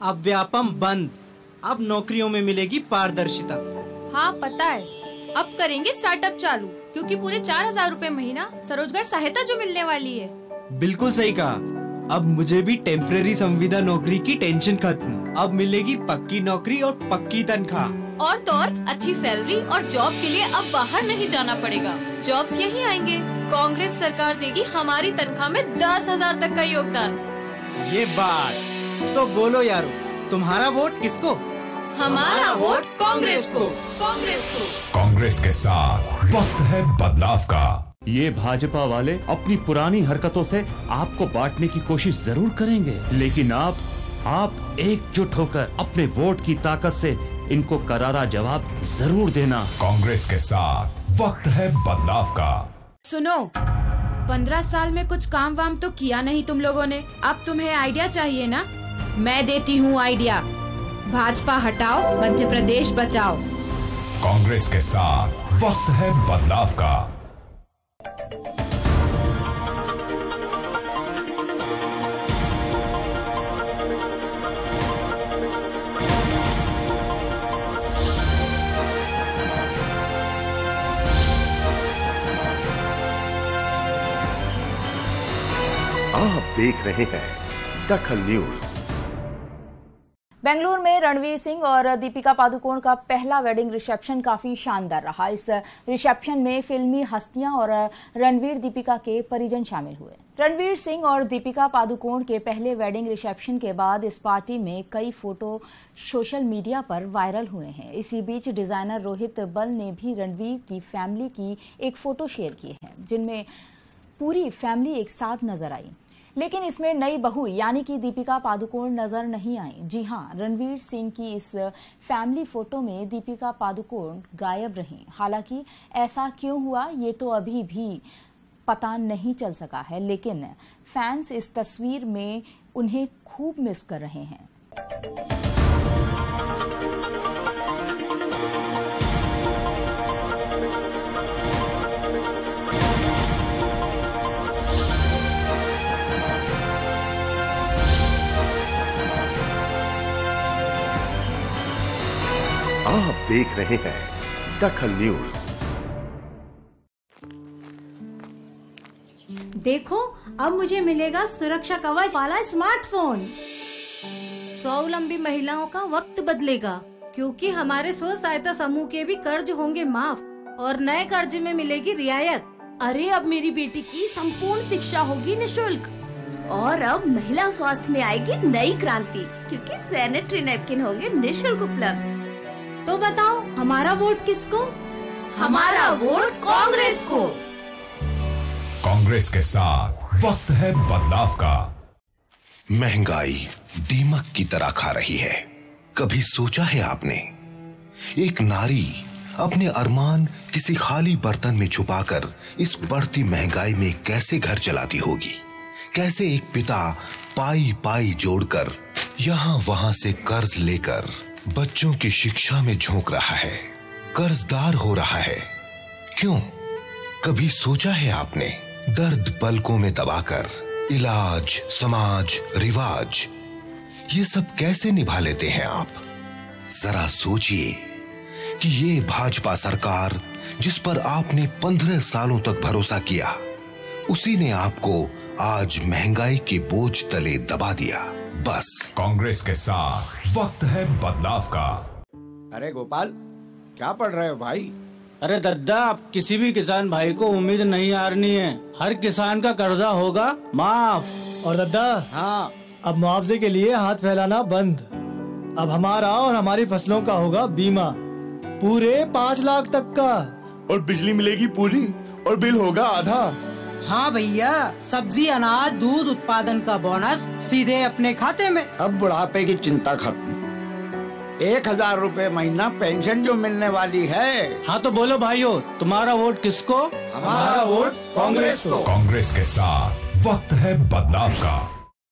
अब व्यापम बंद। अब नौकरियों में मिलेगी पारदर्शिता। हाँ पता है, अब करेंगे स्टार्टअप चालू, क्योंकि पूरे 4,000 रूपए महीना स्वरोजगार सहायता जो मिलने वाली है। बिल्कुल सही कहा। अब मुझे भी टेम्परेरी संविदा नौकरी की टेंशन खत्म। अब मिलेगी पक्की नौकरी और पक्की तनख्वाह। और तो और अच्छी सैलरी और जॉब के लिए अब बाहर नहीं जाना पड़ेगा, जॉब्स यहीं आएंगे। कांग्रेस सरकार देगी हमारी तनख्वाह में 10,000 तक का योगदान। ये बात तो बोलो यारो, तुम्हारा वोट किसको? हमारा वोट कांग्रेस को। कांग्रेस को। कांग्रेस के साथ वक्त है बदलाव का। ये भाजपा वाले अपनी पुरानी हरकतों से आपको बांटने की कोशिश जरूर करेंगे, लेकिन आप एकजुट होकर अपने वोट की ताकत से इनको करारा जवाब जरूर देना। कांग्रेस के साथ वक्त है बदलाव का। सुनो, 15 साल में कुछ काम वाम तो किया नहीं तुम लोगों ने। अब तुम्हें आइडिया चाहिए ना? मैं देती हूँ आइडिया। भाजपा हटाओ, मध्य प्रदेश बचाओ। कांग्रेस के साथ वक्त है बदलाव का। आप देख रहे हैं दखल न्यूज। बेंगलुरु में रणवीर सिंह और दीपिका पादुकोण का पहला वेडिंग रिसेप्शन काफी शानदार रहा। इस रिसेप्शन में फिल्मी हस्तियां और रणवीर दीपिका के परिजन शामिल हुए। रणवीर सिंह और दीपिका पादुकोण के पहले वेडिंग रिसेप्शन के बाद इस पार्टी में कई फोटो सोशल मीडिया पर वायरल हुए हैं। इसी बीच डिजाइनर रोहित बल ने भी रणवीर की फैमिली की एक फोटो शेयर की है, जिनमें पूरी फैमिली एक साथ नजर आई। लेकिन इसमें नई बहू यानी कि दीपिका पादुकोण नजर नहीं आई। जी हां, रणवीर सिंह की इस फैमिली फोटो में दीपिका पादुकोण गायब रहीं। हालांकि ऐसा क्यों हुआ ये तो अभी भी पता नहीं चल सका है, लेकिन फैंस इस तस्वीर में उन्हें खूब मिस कर रहे हैं। आप देख रहे हैं दखल न्यूज। देखो, अब मुझे मिलेगा सुरक्षा कवच वाला स्मार्टफोन। स्वावलंबी महिलाओं का वक्त बदलेगा, क्योंकि हमारे स्व सहायता समूह के भी कर्ज होंगे माफ और नए कर्ज में मिलेगी रियायत। अरे अब मेरी बेटी की संपूर्ण शिक्षा होगी निशुल्क। और अब महिला स्वास्थ्य में आएगी नई क्रांति, क्योंकि सैनिटरी नैपकिन होंगे निशुल्क उपलब्ध। तो बताओ, हमारा वोट किसको? हमारा वोट कांग्रेस को। कांग्रेस के साथ वक्त है बदलाव का। महंगाई दीमक की तरह खा रही है। कभी सोचा है आपने, एक नारी अपने अरमान किसी खाली बर्तन में छुपाकर इस बढ़ती महंगाई में कैसे घर चलाती होगी? कैसे एक पिता पाई पाई जोड़कर यहां वहां से कर्ज लेकर बच्चों की शिक्षा में झोंक रहा है, कर्जदार हो रहा है। क्यों? कभी सोचा है आपने, दर्द पलकों में दबाकर इलाज, समाज, रिवाज, ये सब कैसे निभा लेते हैं आप? जरा सोचिए कि ये भाजपा सरकार जिस पर आपने 15 सालों तक भरोसा किया, उसी ने आपको आज महंगाई के बोझ तले दबा दिया। बस कांग्रेस के साथ वक्त है बदलाव का। अरे गोपाल, क्या पढ़ रहे हो भाई? अरे दद्दा, आप किसी भी किसान भाई को उम्मीद नहीं हारनी है। हर किसान का कर्जा होगा माफ। और दद्दा, हाँ, अब मुआवजे के लिए हाथ फैलाना बंद। अब हमारा और हमारी फसलों का होगा बीमा, पूरे 5 लाख तक का। और बिजली मिलेगी पूरी और बिल होगा आधा। हाँ भैया, सब्जी, अनाज, दूध उत्पादन का बोनस सीधे अपने खाते में। अब बुढ़ापे की चिंता खत्म। 1,000 रुपए महीना पेंशन जो मिलने वाली है। हाँ तो बोलो भाइयों, तुम्हारा वोट किसको? हमारा वोट कांग्रेस को। कांग्रेस के साथ वक्त है बदलाव का।